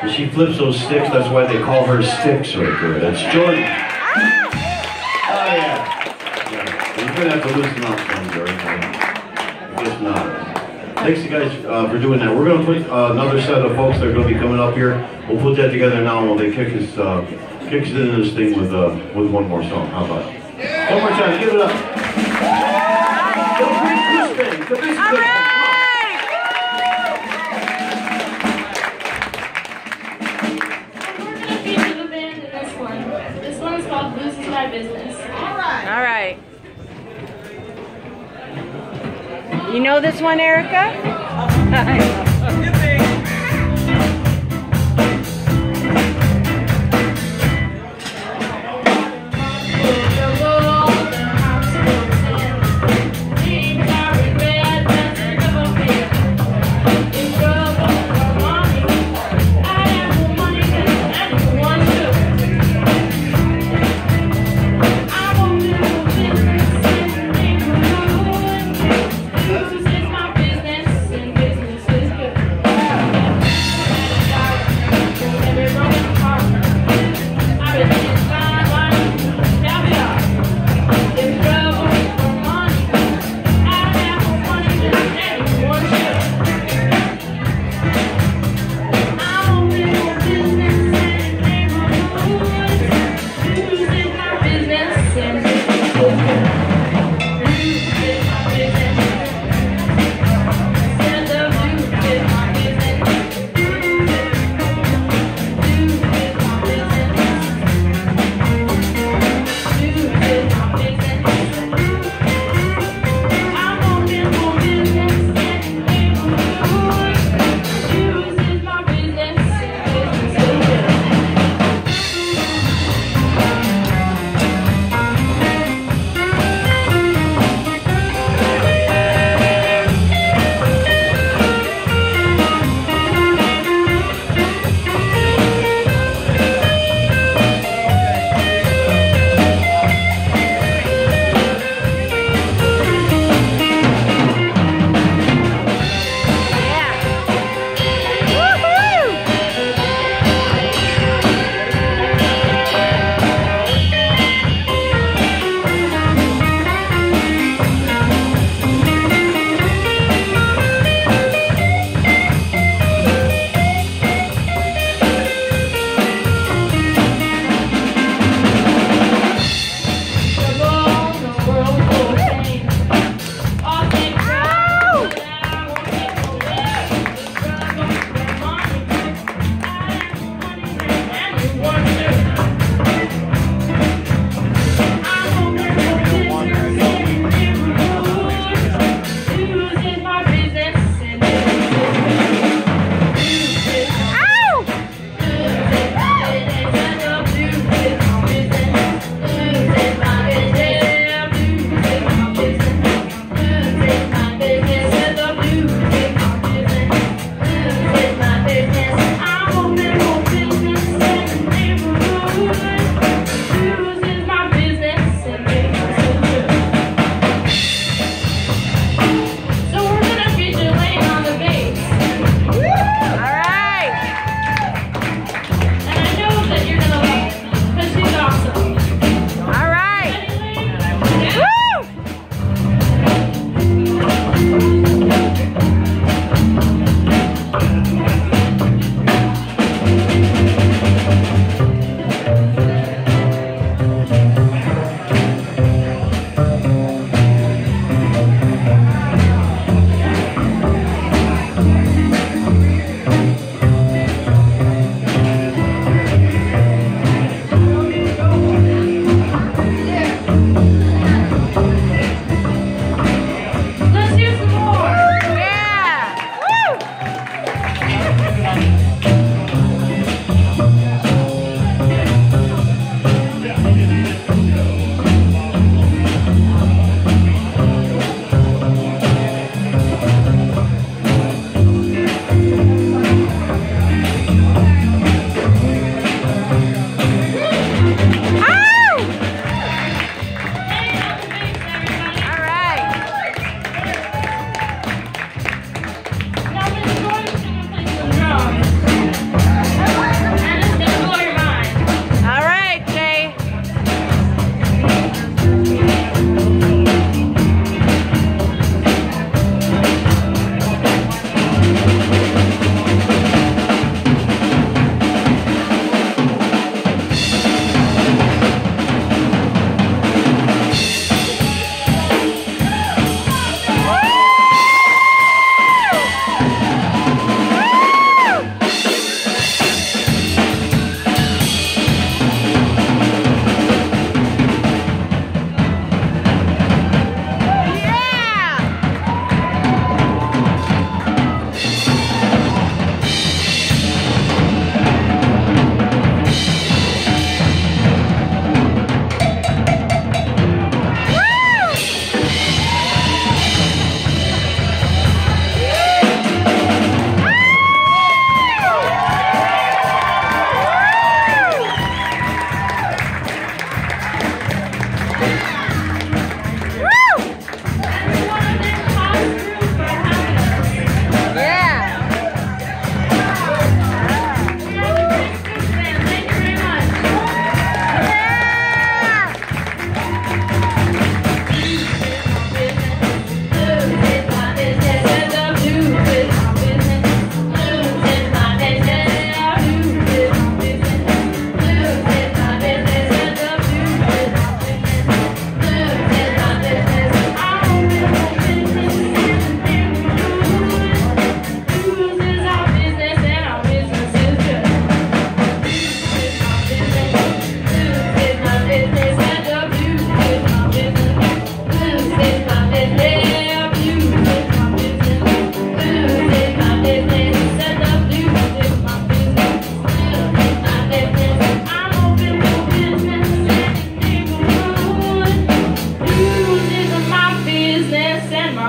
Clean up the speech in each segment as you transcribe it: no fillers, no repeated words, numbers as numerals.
She flips those sticks, that's why they call her Sticks right there. That's Jordan. Oh yeah. You're gonna have to loosen up some, Jordan. I guess not. Thanks you guys for doing that. We're gonna put another set of folks that are gonna be coming up here. We'll put that together now while they kick us into this thing with one more song. How about it? One more time, give it up. All right. Business. All right. You know this one, Erica? Business is my business, and business is good.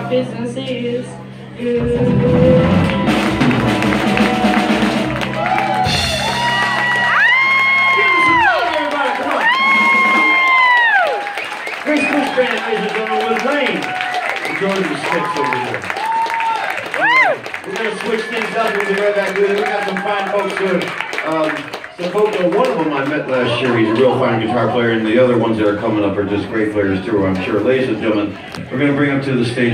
business is good. Christmas band, ladies and gentlemen, with Rain. Enjoy the sticks over here. We're going to switch things up. We'll be right back with it. We got some fine folks here. Some folks, one of them I met last year. He's a real fine guitar player, and the other ones that are coming up are just great players too, I'm sure. Ladies and gentlemen, we're going to bring up to the stage